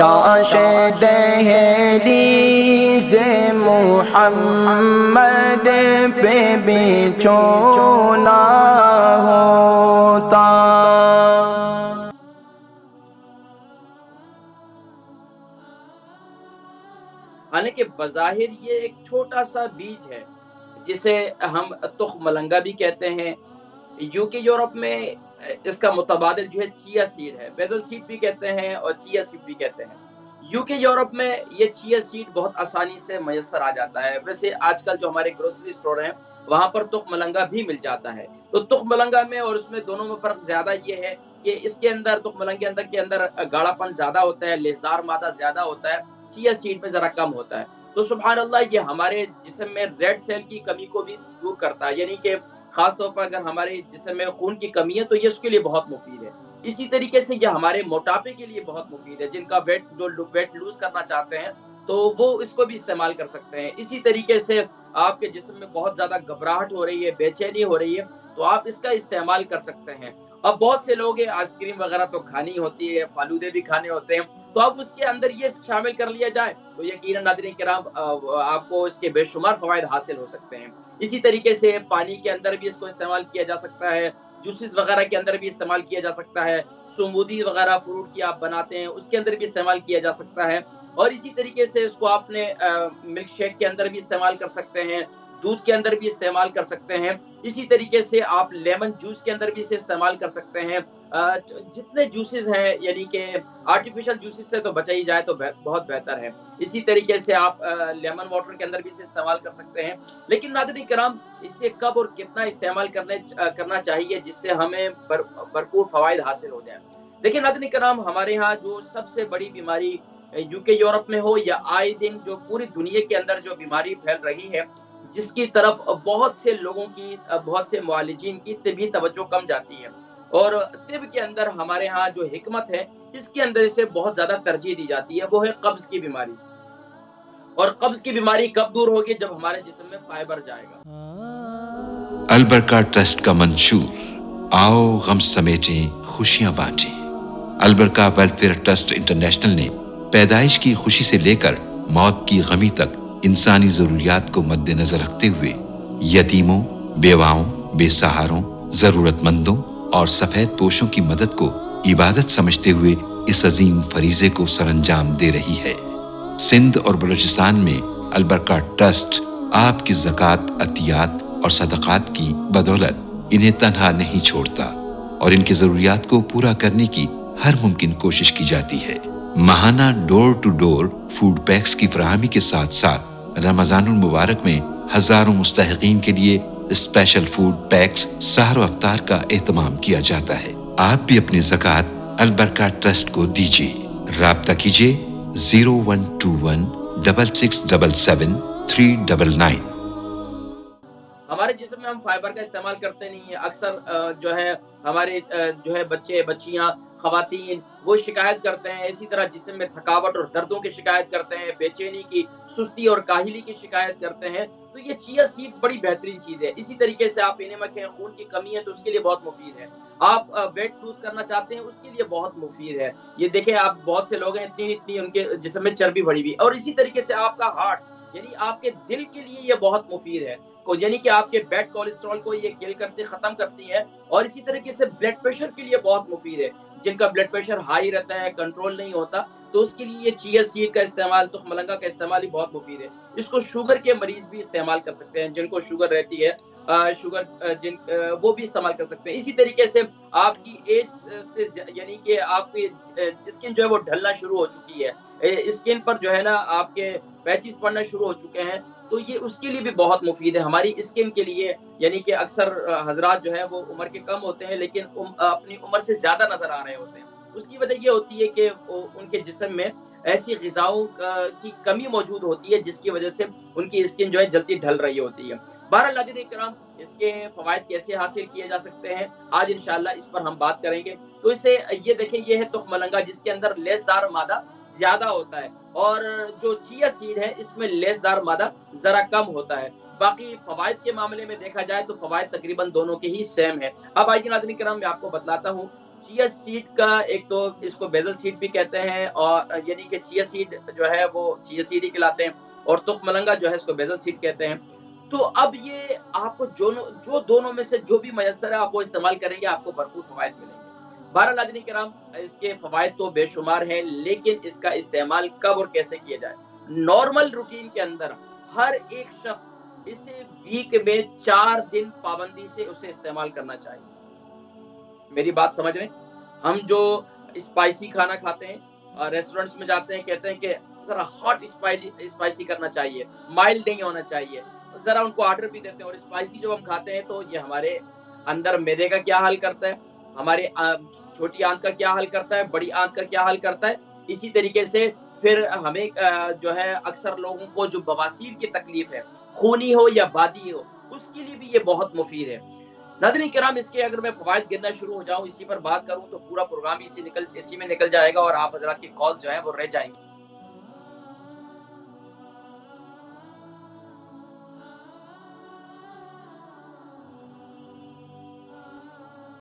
کاش دہلیز محمد پہ بچھونا ہوتا۔ حالانکہ بظاہر یہ ایک چھوٹا سا بیج ہے جسے ہم تخم ملنگا بھی کہتے ہیں، یوکے یورپ میں اس کا متبادل جو ہے چیا سیڈ ہے، بیزل سیڈ بھی کہتے ہیں اور چیا سیڈ بھی کہتے ہیں۔ یوکے یورپ میں یہ چیا سیڈ بہت آسانی سے میسر آ جاتا ہے، ویسے آج کل جو ہمارے گروسری سٹور ہیں وہاں پر تخم ملنگا بھی مل جاتا ہے۔ تو تخم ملنگا میں اور اس میں دونوں میں فرق زیادہ یہ ہے کہ اس کے اندر تخم ملنگا کے اندر گاڑھا پن زیادہ ہوتا ہے، لیسدار مادہ زیادہ ہوتا ہے، چیا سیڈ میں ذرا کم ہوتا ہے۔ تو سبحان اللہ یہ ہمارے جسم میں ریڈ سیل کی کمی کو بھی دور کرتا ہے، یعنی کہ خاص طور پر اگر ہمارے جسم میں خون کی کمی ہے تو یہ اس کے لیے بہت مفید ہے۔ اسی طریقے سے یہ ہمارے موٹاپے کے لیے بہت مفید ہے، جن کا ویٹ لوز کرنا چاہتے ہیں تو وہ اس کو بھی استعمال کر سکتے ہیں۔ اسی طریقے سے آپ کے جسم میں بہت زیادہ گھبراہٹ ہو رہی ہے، بے چینی ہو رہی ہے تو آپ اس کا استعمال کر سکتے ہیں۔ اب بہت سے لوگ ہیں آئس کریم وغیرہ تو کھانی ہوتی ہے، فالودے بھی کھانے ہوتے ہیں، تو اب اس کے اندر یہ شامل کر لیا جائے تو یقیناً ناظرین کرام آپ کو اس کے بے شمار فوائد حاصل ہو سکتے ہیں۔ اسی طریقے سے پانی کے اندر بھی اس کو استعمال کیا جا سکتا ہے، جوسز وغیرہ کے اندر بھی استعمال کیا جا سکتا ہے، سمودی وغیرہ فروٹ کی آپ بناتے ہیں اس کے اندر بھی استعمال کیا جا سکتا ہے، اور اسی طریقے سے اس کو آپ نے ملک شیک کے اندر بھی استعمال کر سکتے ہیں، دودھ کے اندر بھی استعمال کر سکتے ہیں، اسی طریقے سے آپ لیمن جوس کے اندر بھی اسے استعمال کر سکتے ہیں۔ جتنے جوسز ہیں یعنی کہ آرٹیفیشل جوسز سے تو بچا ہی جائے تو بہت بہتر ہے۔ اسی طریقے سے آپ لیمن واٹر کے اندر بھی اسے استعمال کر سکتے ہیں، لیکن ناظرین کرام اسے کب اور کتنا استعمال کرنا چاہیے جس سے ہمیں بھرپور فوائد حاصل ہو جائیں۔ دیکھیں ناظرین کرام، ہمارے ہاں جو سب سے بڑی بیماری یوکے یورپ میں ہو یا آئے دن جو پوری دنیا کے اندر جو بیماری پھیل رہی ہے، جس کی طرف بہت سے لوگوں کی، بہت سے معالجین کی طبی توجہ کم جاتی ہے، اور طب کے اندر ہمارے ہاں جو حکمت ہے اس کے اندر اسے بہت زیادہ ترجیح دی جاتی ہے، وہ ہے قبض کی بیماری۔ اور قبض کی بیماری کب دور ہوگی؟ جب ہمارے جسم میں فائبر جائے گا۔ البرکہ ٹرسٹ کا منشور، آؤ غم سمیٹیں خوشیاں بانٹیں۔ البرکہ ویلفیئر ٹرسٹ انٹرنیشنل نے پیدائش کی خوشی سے لے کر موت کی غمی تک انسانی ضروریات کو مد نظر رکھتے ہوئے یتیموں، بیواؤں، بے سہاروں، ضرورت مندوں اور سفید پوشوں کی مدد کو عبادت سمجھتے ہوئے اس عظیم فریضے کو سر انجام دے رہی ہے۔ سندھ اور بلوچستان میں البرکہ ٹرسٹ آپ کی زکوٰۃ، عطیات اور صدقات کی بدولت انہیں تنہا نہیں چھوڑتا اور ان کی ضروریات کو پورا کرنے کی ہر ممکن کوشش کی جاتی ہے۔ ماہانہ door to door food packs کی فراہمی کے ساتھ ساتھ رمضان المبارک میں ہزاروں مستحقین کے لیے اسپیشل فوڈ پیکس سحر و افطار کا اہتمام کیا جاتا ہے۔ آپ بھی اپنی زکوٰۃ البرکہ ٹرسٹ کو دیجیے۔ رابطہ کیجیے 01216677 ہمارے جسم میں ہم فائبر کا استعمال کرتے نہیں ہیں، اکثر جو ہے ہمارے جو ہے بچے بچیاں خواتین وہ شکایت کرتے ہیں، اسی طرح جسم میں تھکاوٹ اور دردوں کی شکایت کرتے ہیں، بے چینی کی، سستی اور کاہلی کی شکایت کرتے ہیں، تو یہ چیا سیڈ بڑی بہترین چیز ہے۔ اسی طریقے سے آپ پینے میں خون کی کمی ہے تو اس کے لیے بہت مفید ہے، آپ ویٹ لوز کرنا چاہتے ہیں اس کے لیے بہت مفید ہے۔ یہ دیکھیں آپ بہت سے لوگ ہیں اتنی ان کے جسم میں چربی بڑھی ہوئی، اور اسی طریقے سے آپ کا ہارٹ یعنی آپ کے دل کے لیے یہ بہت مفید ہے، یعنی کہ آپ کے بیڈ کولیسٹرول کو یہ کل کرتی ختم کرتی ہے، اور اسی طریقے سے بلڈ پریشر کے لیے بہت مفید ہے۔ جن کا بلڈ پریشر ہائی رہتا ہے، کنٹرول نہیں ہوتا، تو اس کے لیے یہ چیا سیڈ کا استعمال، تخم ملنگا کا استعمال ہی بہت مفید ہے۔ اس کو شوگر کے مریض بھی استعمال کر سکتے ہیں، جن کو شوگر رہتی ہے، وہ بھی استعمال کر سکتے ہیں۔ اسی طریقے سے آپ کی ایج سے یعنی کہ آپ کی اسکن جو ہے وہ ڈھلنا شروع ہو چکی ہے، اسکن پر جو ہے نا آپ کے پیچز پڑنا شروع ہو چکے ہیں، تو یہ اس کے لیے بھی بہت مفید ہے ہماری اسکن کے لیے۔ یعنی کہ اکثر حضرات جو ہے وہ عمر کے کم ہوتے ہیں لیکن اپنی عمر سے زیادہ نظر آ رہے ہوتے ہیں، اس کی وجہ یہ ہوتی ہے کہ ان کے جسم میں ایسی غذاؤں کی کمی موجود ہوتی ہے جس کی وجہ سے ان کی اسکن جو ہے جلدی ڈھل رہی ہوتی ہے۔ بہرحال ناظرین کرام، اس کے فوائد کیسے حاصل کیے جا سکتے ہیں آج انشاءاللہ اس پر ہم بات کریں گے۔ تو اسے یہ دیکھیں، یہ ہے تخم ملنگا جس کے اندر لیسدار مادہ زیادہ ہوتا ہے، اور جو چیا سیڈ ہے اس میں لیسدار مادہ ذرا کم ہوتا ہے۔ باقی فوائد کے معاملے میں دیکھا جائے تو فوائد تقریباً دونوں کے ہی سیم ہے۔ اب آئیے ناظرین کرام میں آپ کو بتلاتا ہوں چیا سیڈ کا ایک تو اس کو بیزل سیڈ بھی کہتے ہیں، اور یعنی کہ چیا سیڈ جو ہے وہ چیا سیڈ ہی کہلاتے ہیں، اور تخم ملنگا جو ہے اس کو بیزل سیڈ کہتے ہیں۔ تو اب یہ آپ کو جو دونوں میں سے جو بھی میسر ہے آپ وہ استعمال کریں گے، آپ کو بھرپور فوائد ملیں گے۔ بہرحال ناظرین کرام، اس کے فوائد تو بے شمار ہیں، لیکن اس کا استعمال کب اور کیسے کیا جائے؟ نارمل روٹین کے اندر ہر ایک شخص اسے ویک میں 4 دن پابندی سے اسے استعمال کرنا چاہیے۔ میری بات سمجھ رہے ہیں؟ ہم جو اسپائسی کھانا کھاتے ہیں، ریسٹورنٹس میں جاتے ہیں، کہتے ہیں کہ ذرا ہاٹ اسپائسی کرنا چاہیے، مائلڈ نہیں ہونا چاہیے، ذرا ان کو آرڈر بھی دیتے ہیں، اور اسپائسی جو ہم کھاتے ہیں تو یہ ہمارے اندر معدے کا کیا حال کرتا ہے، ہمارے چھوٹی آنت کا کیا حال کرتا ہے، بڑی آنت کا کیا حال کرتا ہے۔ اسی طریقے سے پھر ہمیں جو ہے اکثر لوگوں کو جو بواسیر کی تکلیف ہے، خونی ہو یا بادی ہو، اس کے لیے بھی یہ بہت مفید ہے۔ ناظرین کرام، اس کے اگر میں فوائد گننا شروع ہو جاؤں، اسی پر بات کروں تو پورا پروگرام اسی میں نکل جائے گا، اور آپ حضرات کی کالز جو ہیں وہ رہ جائیں گے۔